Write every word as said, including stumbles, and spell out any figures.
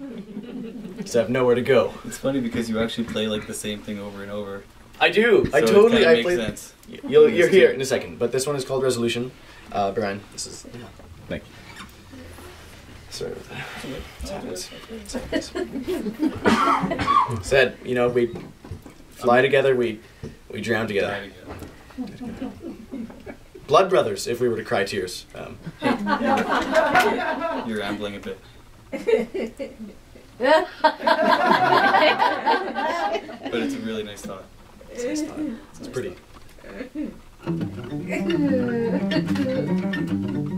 Because I have nowhere to go. It's funny because you actually play like the same thing over and over. I do. So I totally. it I makes play. sense. You'll, you're here in a second, but this one is called Resolution. Uh, Brian, this is. Yeah. Thank you. Sorry about that. It happens. Said, you know, we fly together, we we drown together. Blood brothers, if we were to cry tears. Um, You're rambling a bit. But it's a really nice thought. it's, it's, not, it's pretty.